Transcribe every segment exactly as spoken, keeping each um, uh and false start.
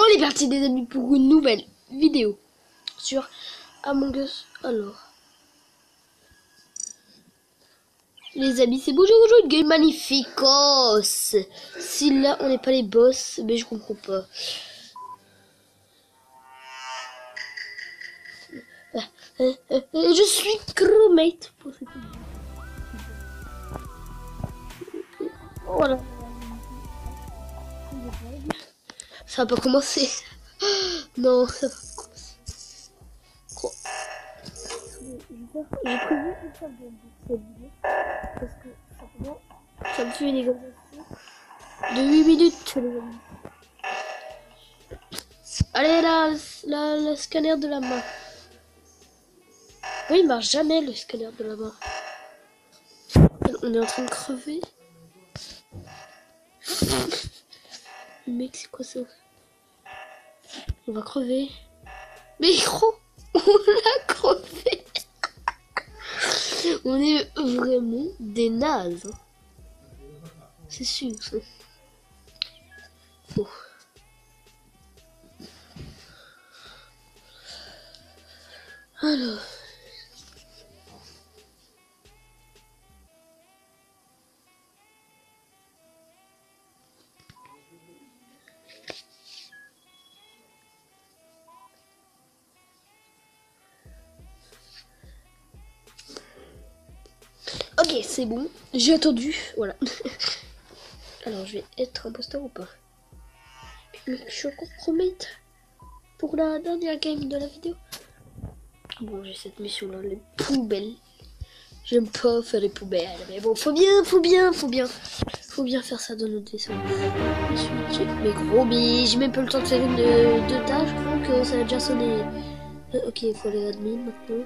On est parti les amis pour une nouvelle vidéo sur Among Us. Alors les amis, c'est bonjour, bonjour, une game magnificos. Si là on n'est pas les boss, mais je comprends pas. Je suis crewmate pour cette vidéo. Voilà. Ça va pas commencer. Non, ça va pas commencer. Gros. J'ai prévu une fois de cette vidéo parce que simplement ça me fait une négociation de huit minutes les amis. Allez là, la, le scanner de la main. Oui, il marche jamais le scanner de la main. On est en train de crever. Mec, c'est quoi ça? On va crever. Mais gros, on l'a crevé. On est vraiment des nazes. C'est sûr ça. Oh. Alors. Ok, c'est bon. J'ai attendu. Voilà. Alors, je vais être imposteur ou pas? Je suis encore promette pour la dernière game de la vidéo. Bon, j'ai cette mission là, les poubelles. J'aime pas faire les poubelles, mais bon, faut bien, faut bien, faut bien. Faut bien faire ça dans notre vaisseau. Ensuite, mais gros, mais j'ai même pas le temps de faire une de, deux tâches. Je crois que ça a déjà sonné. Euh, ok, il faut aller admin maintenant.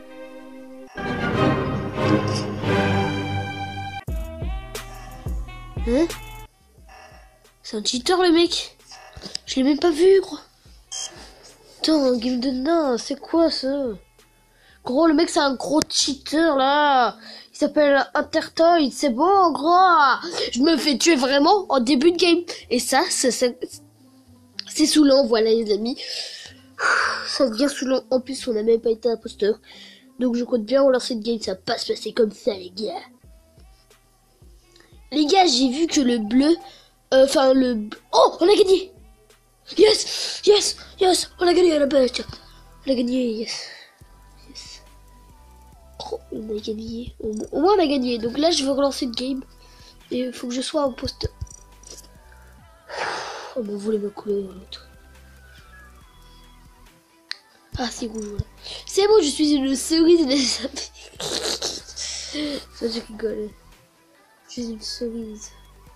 Hein? C'est un cheater le mec. Je l'ai même pas vu gros. Putain, game de nain, c'est quoi ça? Gros, le mec c'est un gros cheater là. Il s'appelle Intertoid, c'est bon gros. Je me fais tuer vraiment en début de game. Et ça, c'est saoulant, voilà les amis. Ça devient saoulant. En plus, on n'a même pas été imposteur. Donc je compte bien relancer cette game, ça va pas se passer comme ça les gars. Les gars, j'ai vu que le bleu... Enfin, euh, le... Oh, on a gagné. Yes, yes, yes, on a gagné à la bête. On a gagné, yes. Yes. Oh, on a gagné. Au moins, on a gagné. Donc là, je veux relancer une game. Et il faut que je sois en poste. On m'a volé ma couleur. Ah, c'est rouge, voilà. C'est bon, je suis une cerise des amis. Ça, je rigole. Je suis une cerise.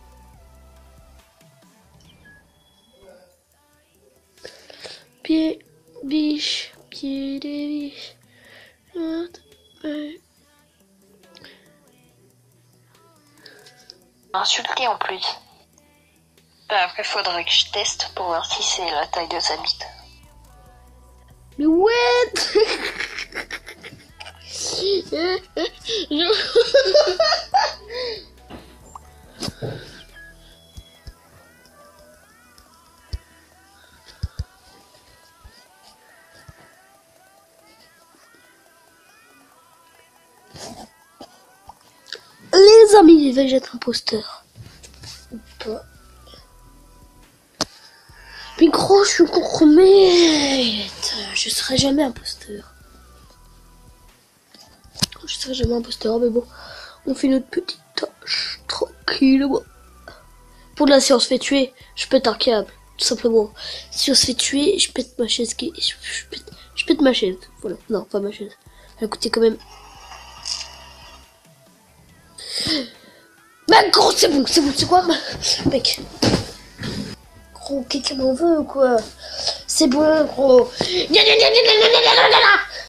Pied, biche, pied des biches. Insulté en plus. Après, faudrait que je teste pour voir si c'est la taille de sa bite. Mais ouais. Les amis, vais-je être imposteur ou pas? Mais gros, je suis cromette. Je serai jamais imposteur. Je serai jamais imposteur, mais bon, on fait notre petite tâche tranquillement. Pour de la si on se fait tuer, je pète un câble, tout simplement. Si on se fait tuer, je pète ma chaise. Je, je, pète, je pète ma chaise. Voilà, non, pas ma chaise. Elle a coûté quand même. Mais gros, c'est bon, c'est bon, c'est quoi, mec? Gros, quelqu'un m'en veut ou quoi? C'est bon, gros.